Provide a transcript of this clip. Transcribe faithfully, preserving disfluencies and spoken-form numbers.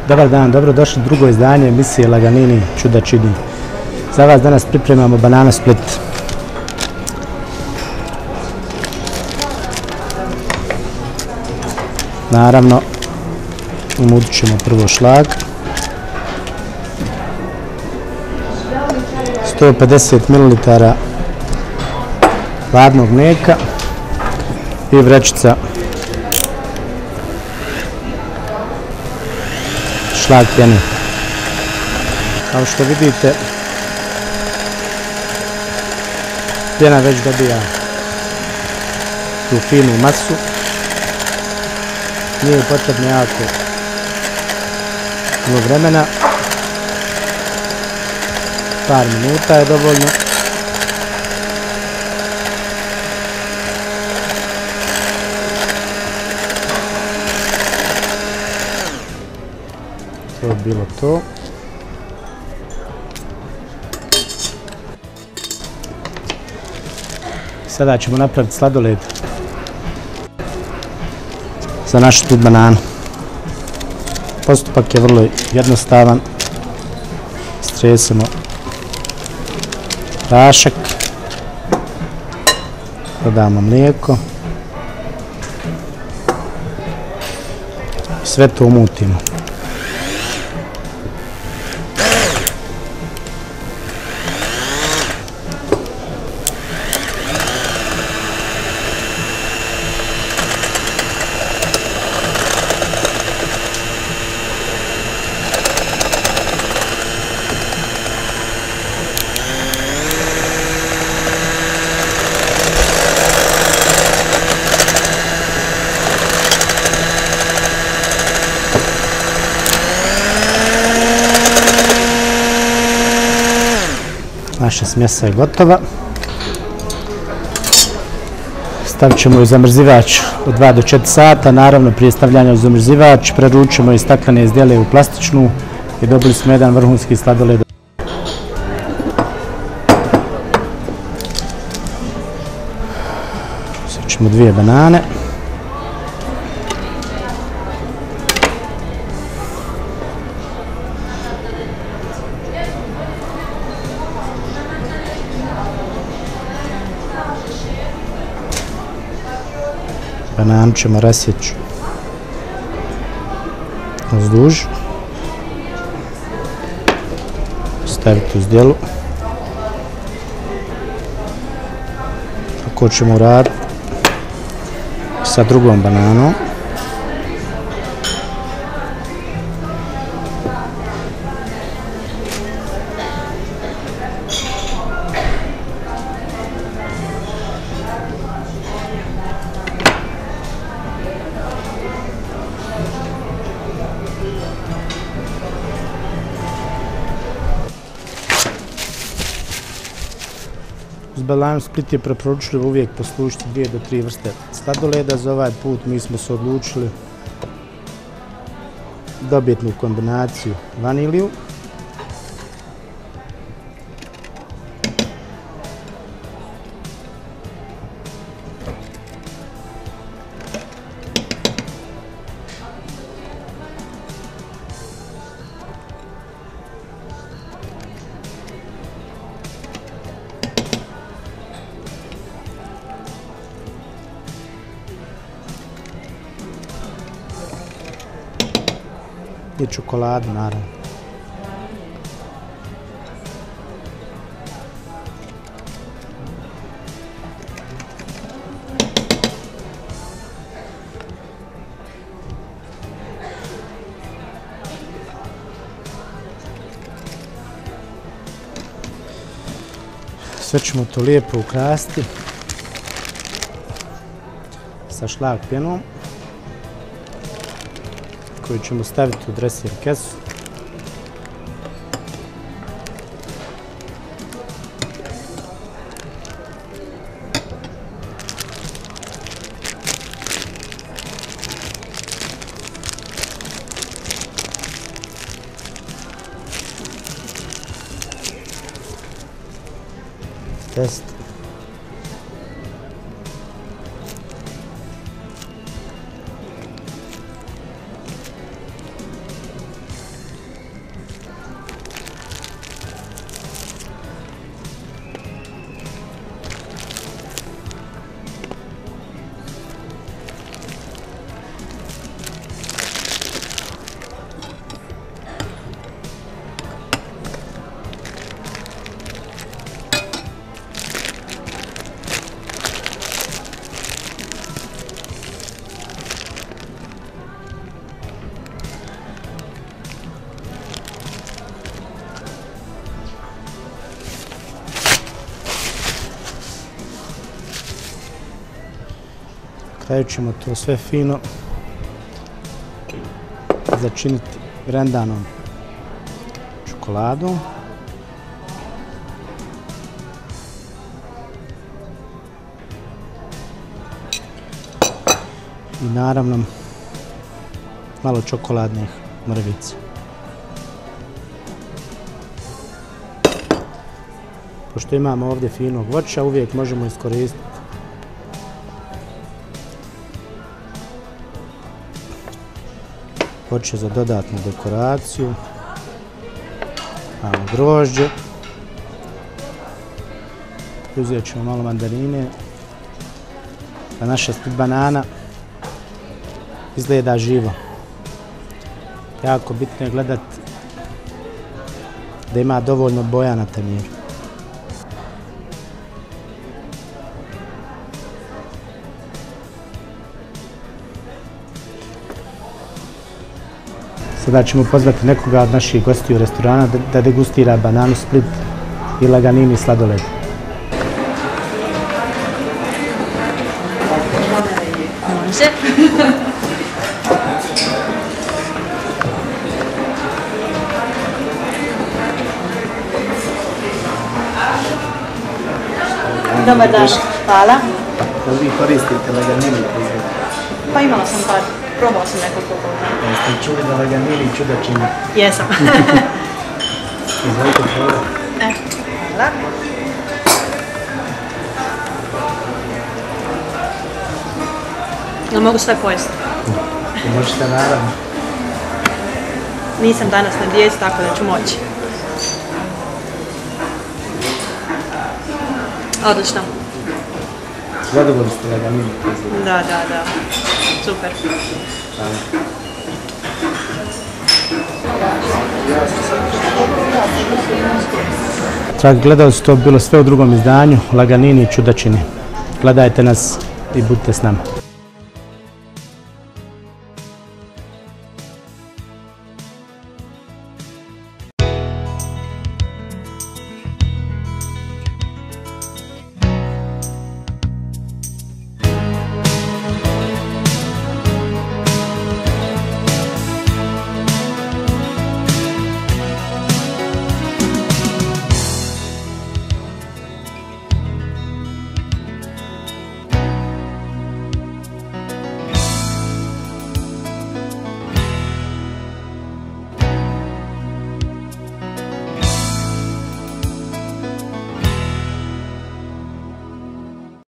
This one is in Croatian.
Dobar dan, dobrodošli u drugo izdanje emisije Laganini čuda čini. Za vas danas pripremamo banana split. Naravno, umudit ćemo prvo šlag. sto pedeset mililitara hladnog mlijeka i vrećica šlag pjene. Kao što vidite, pjena već dobija tu finu masu. Nije potrebno jako puno vremena. Par minuta je dovoljno. To je bilo to. Sada ćemo napraviti sladoled za našu tu bananu. Postupak je vrlo jednostavan. Stresemo prašak, dodamo mlijeko i sve to umutimo. Naša smjesa je gotova. Stavit ćemo ju u zamrzivač od dva do četiri sata. Naravno, prije stavljanja u zamrzivač preručimo i staklene izdelje u plastičnu i dobili smo jedan vrhunski sladoled. Sad ćemo dvije banane. Bananu ćemo rasjeći uzduž, staviti u zdjelu. Tako ćemo uraditi sa drugom bananom. Uz banana split je preporučljivo uvijek poslužiti dvije do tri vrste sladoleda. Za ovaj put mi smo se odlučili dobitnu kombinaciju vaniliju, i čokoladu, naravno. Sve ćemo to lijepo ukrasiti sa šlag pjenom koju ćemo staviti u dresir kesu. Test. kraju ćemo to sve fino začiniti brendanom čokoladom. I naravno malo čokoladnih mrvica. Pošto imamo ovdje finog voća, uvijek možemo iskoristiti voće za dodatnu dekoraciju. Malo grožđe. Uzet ćemo malo mandarine da naša split banana izgleda živo. Jako bitno je gledati da ima dovoljno boja na tanjiru. Sada ćemo pozvati nekoga od naših gostiju u restorana da, da degustira bananu split i laganini sladoled. Može. Dobar dan, hvala. Da li vi koristite laganini? Pa imala sam par, probala sam nekoliko puta. Jeste čuli da laganini čuda čini? Jesam. Izvolite probati. E, hvala. Jel mogu sve pojesti? Možete naravno. Nisam danas na dijeti, tako da ću moći. Odlično. Zadovoljni ste laganini? Da, da, da. Super. Dragi gledalci, to bi bilo sve u drugom izdanju Laganini i čudačini. Gledajte nas i budite s nama.